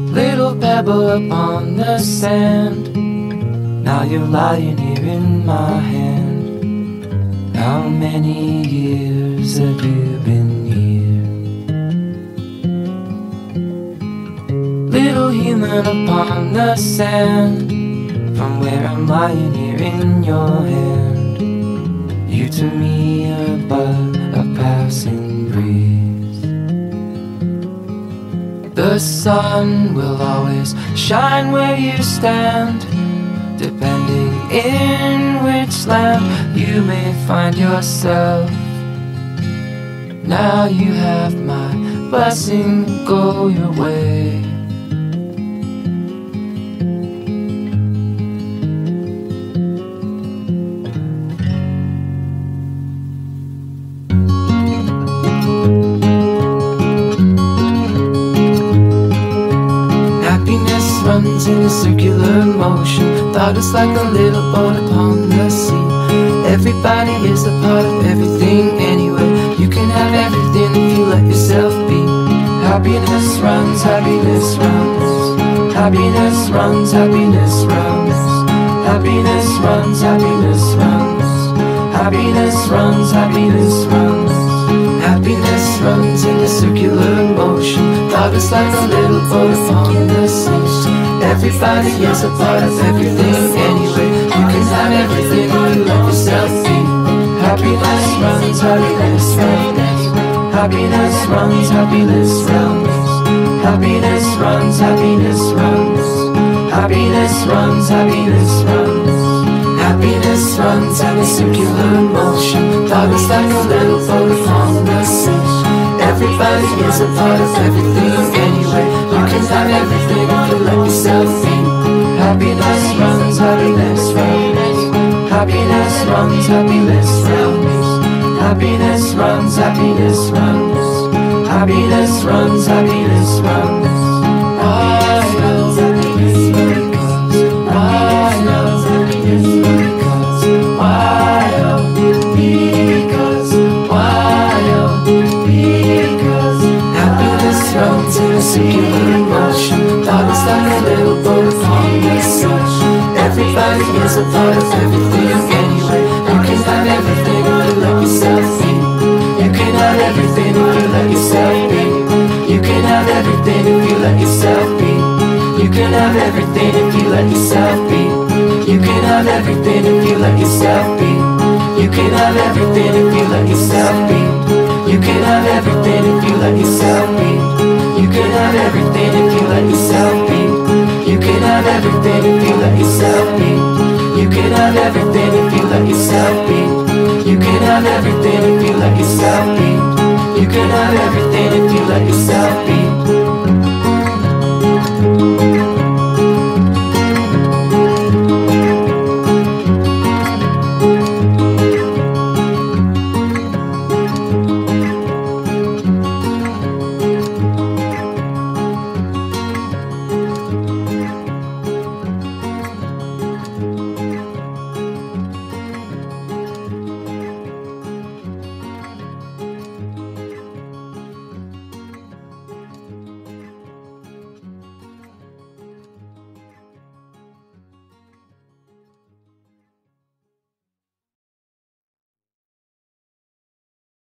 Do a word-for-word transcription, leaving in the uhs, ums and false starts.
Little pebble upon the sand. Now you're lying here in my hand. How many years have you been here? Little human upon the sand. From where I'm lying here in your hand. You to me are but a passing breeze. The sun will always shine where you stand, depending in which land you may find yourself. Now you have my blessing, go your way. Runs in a circular motion. Thought it's like a little boat upon the sea. Everybody is a part of everything anyway. You can have everything if you let yourself be. Happiness runs, happiness runs. Happiness runs, happiness runs. Happiness runs, happiness runs. Happiness runs, happiness runs. Happiness runs in a circular motion. Thought it's like a little boat upon the sea. Everybody is a part of everything anyway. You can have everything if you let yourself be. Happiness runs, happiness runs. Happiness runs, happiness runs. Happiness runs, happiness runs. Happiness runs, happiness runs. Happiness runs in a circular motion. Thought it's like a little boat upon the sea. Everybody is a part of everything anyway. You can have everything if you let yourself be. Happiness runs, happiness runs. Happiness runs, happiness runs. Happiness runs, happiness runs. Happiness runs, happiness runs. I know because, I know because, why oh, because, why oh, because. Happiness runs in a circular motion. Thought it's like a little boat upon the sea. Everybody is a part of everything anyway. You can have everything if you let yourself be. You can have everything if you let yourself be. You can have everything if you let yourself be. You can have everything if you let yourself be. You can have everything if you let yourself be. You can have everything if you let yourself be. You can have everything if you let yourself be. You can have everything if you let yourself be. You can have everything if you let yourself be. You can have everything if you let yourself be. You can have everything if you let yourself be. You can have everything if you let yourself be.